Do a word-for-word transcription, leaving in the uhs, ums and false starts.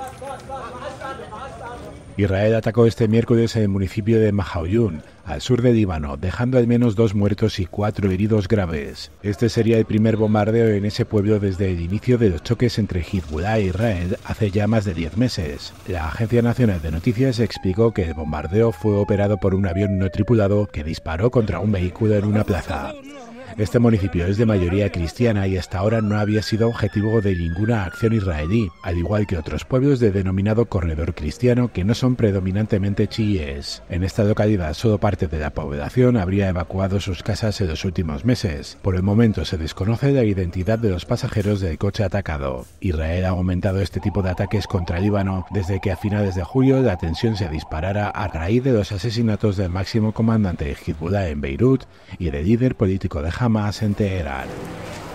Israel atacó este miércoles el municipio de Mahaoyun, al sur de Líbano, dejando al menos dos muertos y cuatro heridos graves. Este sería el primer bombardeo en ese pueblo desde el inicio de los choques entre Hezbollah e Israel hace ya más de diez meses. La Agencia Nacional de Noticias explicó que el bombardeo fue operado por un avión no tripulado que disparó contra un vehículo en una plaza. Este municipio es de mayoría cristiana y hasta ahora no había sido objetivo de ninguna acción israelí, al igual que otros pueblos del denominado corredor cristiano que no son predominantemente chiíes. En esta localidad solo parte de la población habría evacuado sus casas en los últimos meses. Por el momento se desconoce la identidad de los pasajeros del coche atacado. Israel ha aumentado este tipo de ataques contra Líbano desde que a finales de julio la tensión se disparara a raíz de los asesinatos del máximo comandante de Hezbollah en Beirut y del líder político de Hamas en Teherán.